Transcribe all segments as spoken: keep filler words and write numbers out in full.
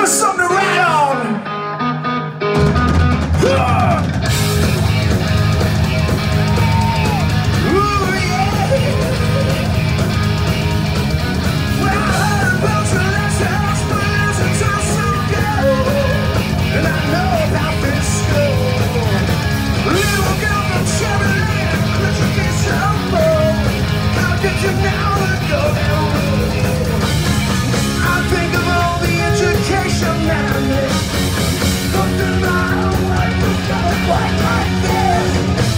us something to write on. Ooh, yeah. Well, I heard about your last house, but there's a time so good. And I know how this goes. Little girl from Chevrolet, could you be some more? How did you now let go down road? I think of all the education man missed. Something about what was going quite like this.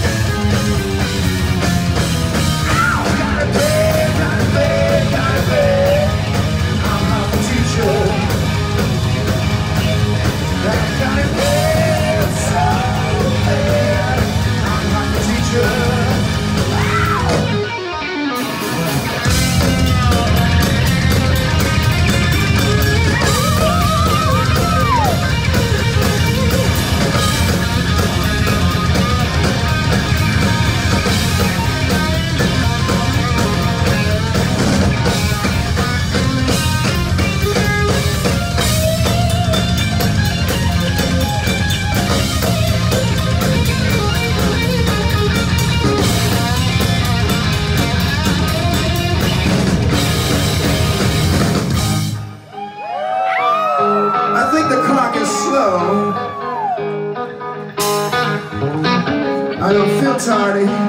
Ow! Gotta pay, gotta pay, gotta pay. I'm not a teacher. I gotta pay so bad. I'm not a teacher. I think the clock is slow. I don't feel tardy.